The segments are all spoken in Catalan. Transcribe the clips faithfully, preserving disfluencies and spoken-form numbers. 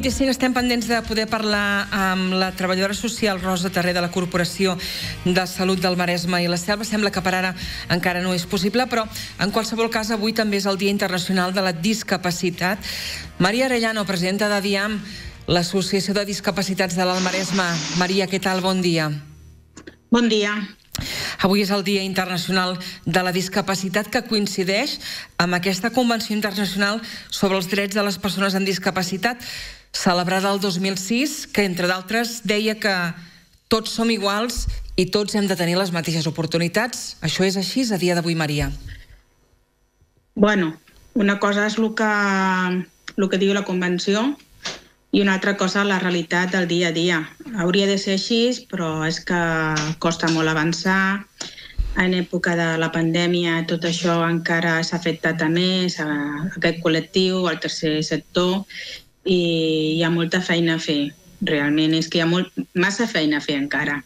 vint-i-cinc estem pendents de poder parlar amb la treballadora social Rosa Terré de la Corporació de Salut del Maresme i la Selva. Sembla que per ara encara no és possible, però en qualsevol cas avui també és el Dia Internacional de la Discapacitat. Maria Arellano, presidenta de DIAM, l'Associació de Discapacitats de l'Alt Maresme. Maria, què tal? Bon dia. Bon dia. Avui és el Dia Internacional de la Discapacitat, que coincideix amb aquesta Convenció Internacional sobre els Drets de les Persones amb Discapacitat, celebrada el dos mil sis, que, entre d'altres, deia que tots som iguals i tots hem de tenir les mateixes oportunitats. Això és així a dia d'avui, Maria? Bueno, una cosa és el que, el que diu la Convenció i una altra cosa la realitat del dia a dia. Hauria de ser així, però és que costa molt avançar. En època de la pandèmia tot això encara s'ha afectat a més, a aquest col·lectiu, al tercer sector, i hi ha molta feina a fer. Realment és que hi ha molt, massa feina a fer encara.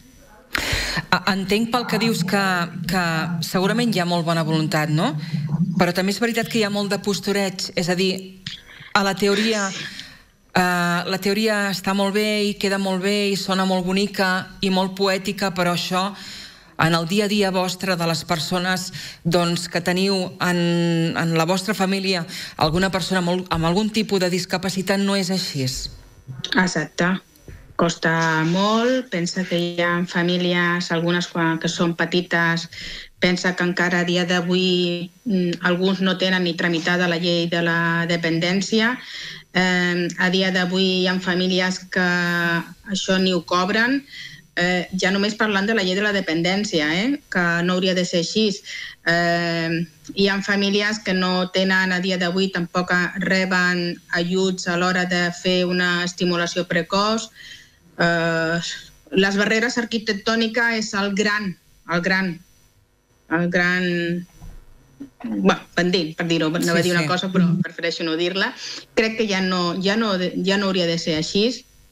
Entenc pel que dius que, que segurament hi ha molt bona voluntat, no? Però també és veritat que hi ha molt de postureig, és a dir, a la teoria... Uh, la teoria està molt bé i queda molt bé i sona molt bonica i molt poètica, però això en el dia a dia vostre de les persones doncs, que teniu en, en la vostra família alguna persona amb, amb algun tipus de discapacitat no és així. Exacte. Costa molt. Pensa que hi ha famílies, algunes que són petites, pensa que encara a dia d'avui alguns no tenen ni tramitada la llei de la dependència. Eh, a dia d'avui hi ha famílies que això ni ho cobren, eh, ja només parlant de la llei de la dependència, eh, que no hauria de ser així. Eh, hi ha famílies que no tenen a dia d'avui, tampoc reben ajuts a l'hora de fer una estimulació precoç. Eh, les barreres arquitectòniques és el gran, el gran, el gran... Bueno, pendent, per dir-ho, no va dir una cosa però prefereixo no dir-la. Crec que ja no, ja, no, ja no hauria de ser així,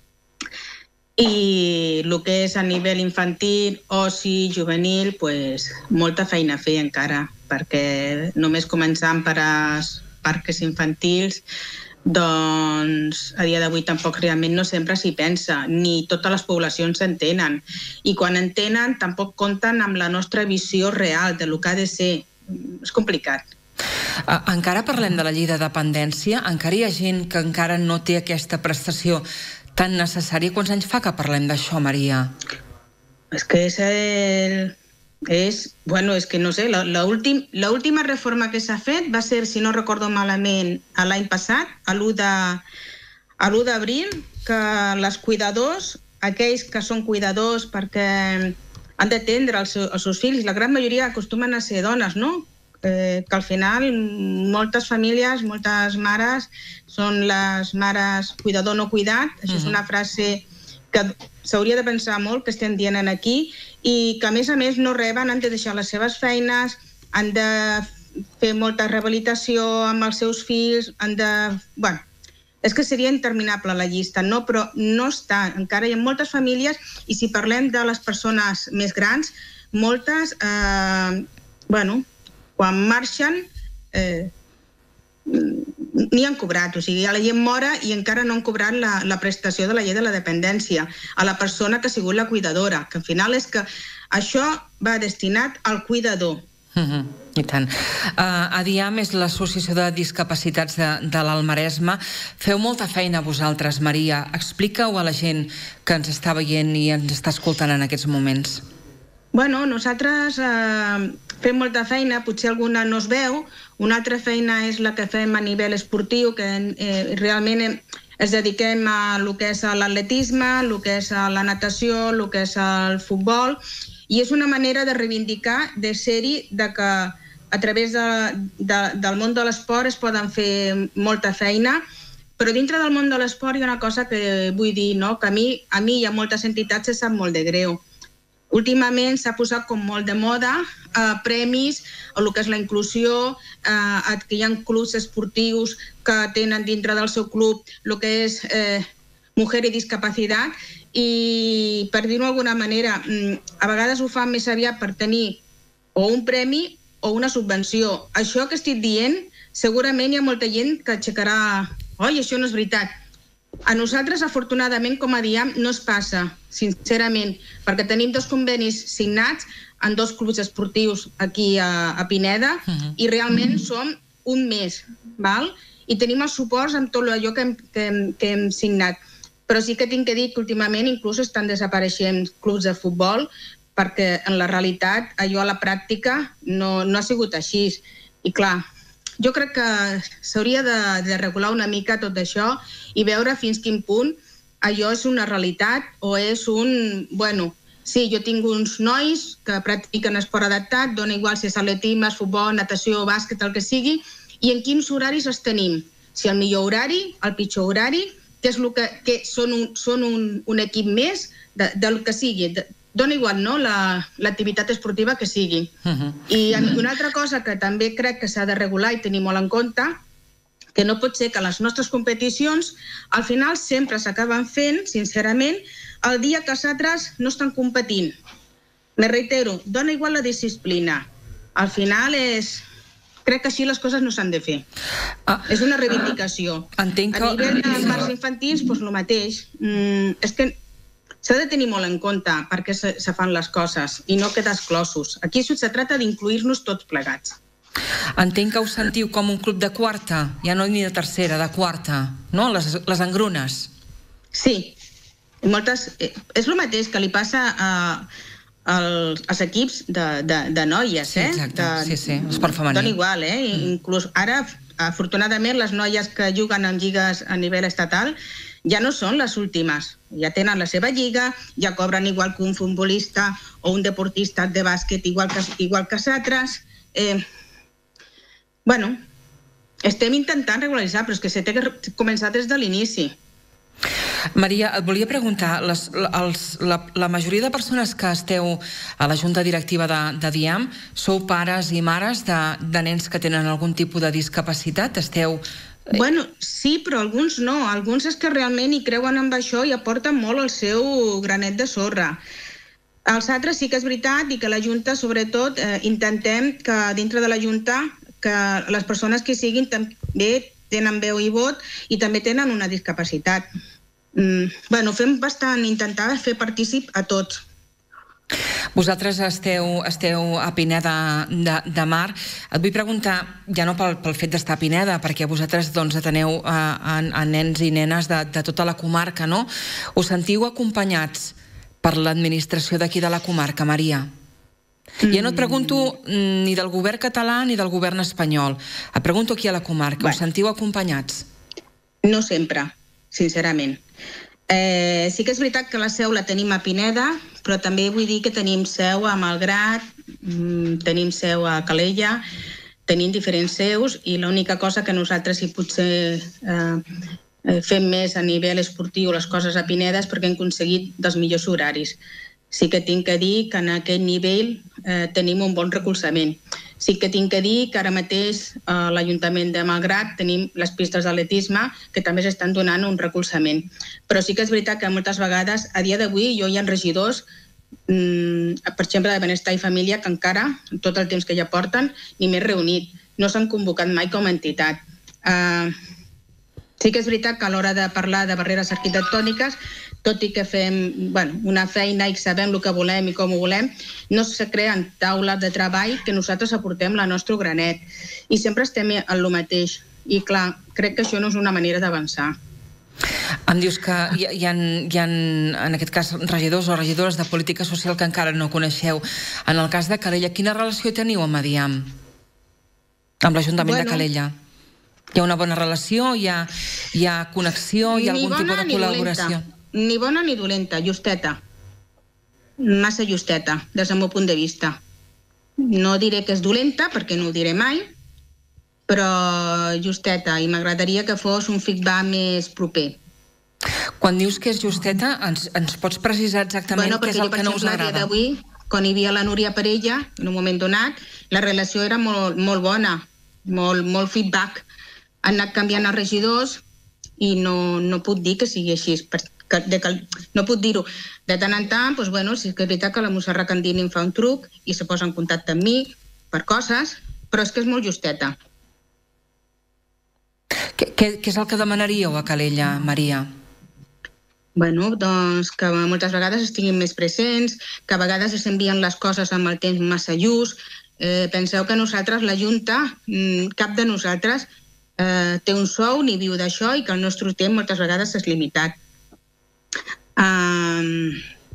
i el que és a nivell infantil, oci, juvenil, pues, molta feina a fer encara, perquè només començant per als parcs infantils, doncs a dia d'avui tampoc realment no sempre s'hi pensa, ni totes les poblacions s'entenen, i quan entenen tampoc compten amb la nostra visió real de lo que ha de ser. És complicat. Encara parlem de la llei de dependència? Encara hi ha gent que encara no té aquesta prestació tan necessària? Quants anys fa que parlem d'això, Maria? És que és el... És, bueno, és que no sé, l'última reforma que s'ha fet va ser, si no recordo malament, l'any passat, a l'u d'abril, que les cuidadors, aquells que són cuidadors perquè han d'atendre els, els seus fills, la gran majoria acostumen a ser dones, no? Eh, que al final moltes famílies, moltes mares, són les mares cuidador no cuidat. Això uh-huh. és una frase que s'hauria de pensar molt, que estem dient aquí, i que a més a més no reben, han de deixar les seves feines, han de fer molta rehabilitació amb els seus fills, han de... Bueno, és que seria interminable la llista, no? Però no està. Encara hi ha moltes famílies, i si parlem de les persones més grans, moltes, eh, bueno, quan marxen, eh, ni han cobrat. O sigui, la gent mora i encara no han cobrat la, la prestació de la llei de la dependència a la persona que ha sigut la cuidadora, que al final és que això va destinat al cuidador. Uh-huh. I tant. Uh, a DIAM és l'Associació de Discapacitats de, de l'Alt Maresme. Feu molta feina vosaltres, Maria. Explica-ho a la gent que ens està veient i ens està escoltant en aquests moments. Bueno, nosaltres eh, fem molta feina, potser alguna no es veu. Una altra feina és la que fem a nivell esportiu, que eh, realment es dediquem a el que és l'atletisme, el que és la natació, el que és el futbol, i és una manera de reivindicar, de ser-hi, de que a través de, de, del món de l'esport es poden fer molta feina, però dintre del món de l'esport hi ha una cosa que vull dir, no? Que a mi, a mi i a moltes entitats se sap molt de greu. Últimament s'ha posat com molt de moda eh, premis a el que és la inclusió, eh, que hi ha clubs esportius que tenen dintre del seu club el que és eh, Mujer i Discapacitat, i per dir-ho d'alguna manera, a vegades ho fan més aviat per tenir o un premi o una subvenció. Això que estic dient, segurament hi ha molta gent que aixecarà oi, això no és veritat. A nosaltres, afortunadament, com a Diam, no es passa, sincerament, perquè tenim dos convenis signats en dos clubs esportius aquí a, a Pineda uh-huh. i realment uh-huh. som un mes, val? I tenim els suports amb tot allò que hem, que hem, que hem signat. Però sí que tinc que dir que últimament inclús estan desapareixent clubs de futbol perquè en la realitat allò a la pràctica no, no ha sigut així. I clar, jo crec que s'hauria de, de regular una mica tot això i veure fins quin punt allò és una realitat o és un... Bueno, sí, jo tinc uns nois que practiquen esport adaptat, dona igual si és atletisme, futbol, natació, bàsquet, el que sigui, i en quins horaris els tenim. Si el millor horari, el pitjor horari, que és el que, que són, un, són un, un equip més de, del que sigui. De, dona igual, no?, l'activitat la, esportiva que sigui. Uh-huh. I una altra cosa que també crec que s'ha de regular i tenir molt en compte, que no pot ser que les nostres competicions al final sempre s'acaben fent, sincerament, el dia que els altres no estan competint. Me reitero, dona igual la disciplina. Al final és... Crec que així les coses no s'han de fer. Ah, és una reivindicació. Entenc que... A nivell de parcs infantils, doncs el mateix. Mm, és que s'ha de tenir molt en compte per què se, se fan les coses i no quedar exclosos. Aquí se tracta d'incluir-nos tots plegats. Entenc que us sentiu com un club de quarta, ja no ni de tercera, de quarta, no? Les, les engrunes. Sí. Moltes, eh, és el mateix que li passa a... Els, els equips de, de, de noies, eh? Sí, exacte, de, sí, sí, esport femení. Dona igual, eh? Mm. Inclús ara, afortunadament, les noies que juguen en lligues a nivell estatal ja no són les últimes. Ja tenen la seva lliga, ja cobren igual que un futbolista o un deportista de bàsquet igual que, igual que els altres. Eh, bueno, estem intentant regularitzar, però és que s'ha de començar des de l'inici. Maria, et volia preguntar, les, els, la, la majoria de persones que esteu a la junta directiva de, de Diam sou pares i mares de, de nens que tenen algun tipus de discapacitat? Esteu... Bueno, sí, però alguns no. Alguns és que realment hi creuen amb això i aporten molt el seu granet de sorra. Els altres sí que és veritat i que la junta, sobretot, eh, intentem que dintre de la junta que les persones que siguin també tenen veu i vot i també tenen una discapacitat. Mm, bueno, fem bastant, intentar fer partícip a tots. Vosaltres esteu, esteu a Pineda de, de Mar. Et vull preguntar, ja no pel, pel fet d'estar a Pineda, perquè vosaltres doncs, ateneu a, a, a nens i nenes de, de tota la comarca, no? Us sentiu acompanyats per l'administració d'aquí de la comarca, Maria? Mm. Ja no et pregunto ni del govern català ni del govern espanyol. Et pregunto aquí a la comarca. Bueno. Us sentiu acompanyats? No sempre, sincerament. Eh, sí que és veritat que la seu la tenim a Pineda, però també vull dir que tenim seu a Malgrat, mm, tenim seu a Calella, tenim diferents seus i l'única cosa que nosaltres hi potser eh, fem més a nivell esportiu les coses a Pineda és perquè hem aconseguit dels millors horaris. Sí que tinc que dir que en aquest nivell eh, tenim un bon recolzament. Sí que tinc que dir que ara mateix a l'Ajuntament de Malgrat tenim les pistes d'atletisme que també s'estan donant un recolzament. Però sí que és veritat que moltes vegades, a dia d'avui, jo hi ha regidors, mmm, per exemple, de Benestar i Família, que encara, tot el temps que ja porten, ni m'he reunit. No s'han convocat mai com a entitat. Uh, sí que és veritat que a l'hora de parlar de barreres arquitectòniques, tot i que fem bueno, una feina i sabem el que volem i com ho volem, no se creen taules de treball que nosaltres aportem la nostra granet. I sempre estem en el mateix. I clar, crec que això no és una manera d'avançar. Em dius que hi ha, hi ha, hi ha, en aquest cas, regidors o regidores de política social que encara no coneixeu. En el cas de Calella, quina relació teniu amb Diam? Amb l'Ajuntament bueno, de Calella? Hi ha una bona relació? Hi ha, hi ha connexió? Hi ha algun tipus de col·laboració? Dolenta. Ni bona ni dolenta, justeta. Massa justeta, des del meu punt de vista. No diré que és dolenta, perquè no ho diré mai, però justeta, i m'agradaria que fos un feedback més proper. Quan dius que és justeta, ens, ens pots precisar exactament bueno, què és el que no us agrada? Perquè d'avui, quan hi havia la Núria Parella, en un moment donat, la relació era molt, molt bona, molt, molt feedback. Han anat canviant els regidors i no, no puc dir que sigui així, que, de, que, no puc dir-ho. De tant en tant, doncs, bueno, sí que és veritat que la Montserrat Candini em fa un truc i se posa en contacte amb mi per coses, però és que és molt justeta. Què, què, què és el que demanaríeu a Calella, Maria? Bueno, doncs que moltes vegades estiguin més presents, que a vegades es envien les coses amb el temps massa just. Eh, penseu que nosaltres, la Junta, cap de nosaltres eh, té un sou ni viu d'això i que el nostre temps moltes vegades és limitat. Um,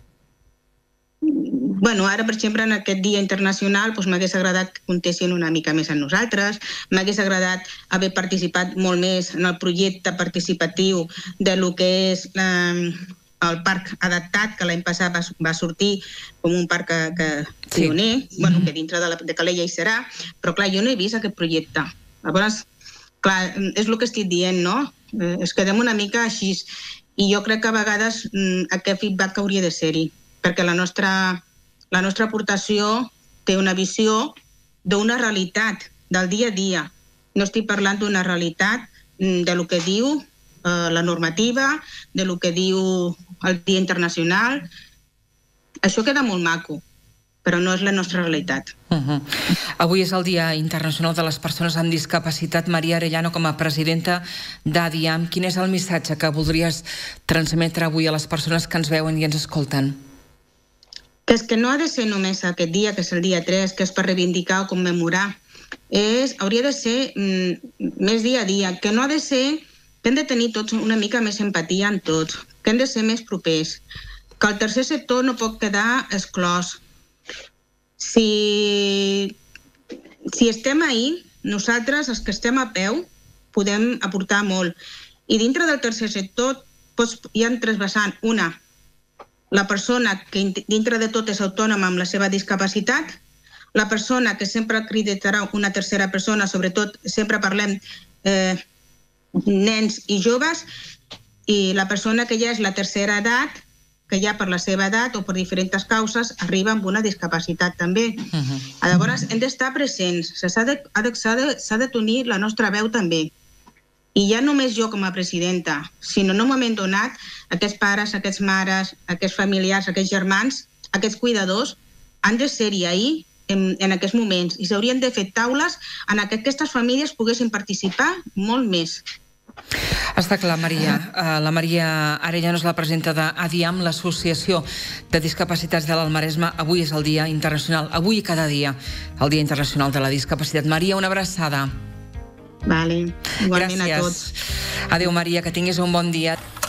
bueno, ara, per exemple, en aquest Dia Internacional doncs, m'hagués agradat que comptessin una mica més amb nosaltres, m'hagués agradat haver participat molt més en el projecte participatiu de lo que és la, el parc adaptat, que l'any passat va, va sortir com un parc que, que sí. pioner, bueno, que dintre de, la, de Calella hi serà, però clar, jo no he vist aquest projecte. Llavors, clar, és el que estic dient, no? Eh, es quedem una mica així, i jo crec que a vegades mm, aquest feedback hauria de ser-hi, perquè la nostra, la nostra aportació té una visió d'una realitat, del dia a dia. No estic parlant d'una realitat mm, de lo que diu eh, la normativa, de lo que diu el Dia Internacional. Això queda molt maco, però no és la nostra realitat. Uh-huh. Avui és el Dia Internacional de les Persones amb Discapacitat. Maria Arellano, com a presidenta d'ADIAM, quin és el missatge que voldries transmetre avui a les persones que ens veuen i ens escolten? Que és que no ha de ser només aquest dia, que és el dia tres, que és per reivindicar o commemorar. És, hauria de ser mm, més dia a dia, que no ha de ser, que hem de tenir tots una mica més empatia en tots, que hem de ser més propers, que el tercer sector no pot quedar exclòs. Si, si estem ahí, nosaltres, els que estem a peu, podem aportar molt. I dintre del tercer sector doncs, hi ha tres vessants. Una, la persona que dintre de tot és autònoma amb la seva discapacitat, la persona que sempre acreditarà una tercera persona, sobretot sempre parlem eh, nens i joves, i la persona que ja és la tercera edat, que ja per la seva edat o per diferents causes arriba amb una discapacitat també. Uh-huh. Llavors hem d'estar presents, s'ha de, de, de tenir la nostra veu també. I ja només jo com a presidenta, sinó en un moment donat, aquests pares, aquests mares, aquests familiars, aquests germans, aquests cuidadors, han de ser-hi ahir en, en aquests moments i s'haurien de fer taules en què aquestes famílies poguessin participar molt més. Està clar, Maria. La Maria Arellano és la presidenta d'ADIAM, l'Associació de Discapacitats de l'Alt-Maresme. Avui és el Dia Internacional, avui i cada dia, el Dia Internacional de la Discapacitat. Maria, una abraçada. Vale, igualment a tots. Adéu, Maria, que tinguis un bon dia.